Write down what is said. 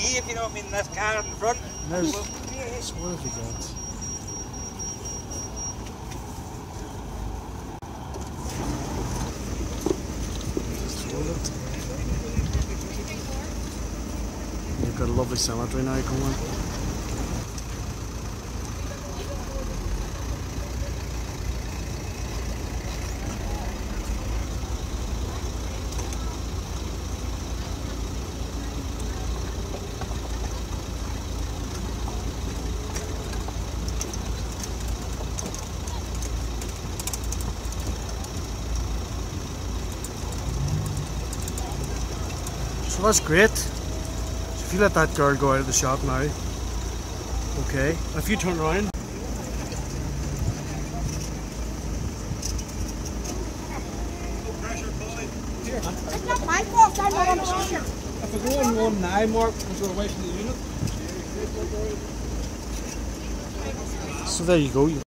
me, if you know what I mean, this car in the front. There's swerve again. You've got a lovely cemetery now going. So that's great. So if you let that girl go out of the shop now, okay. And if you turn around, It's not my fault, I'm not on the road. If I go on one now, Mark, because we're away from the unit. so there you go.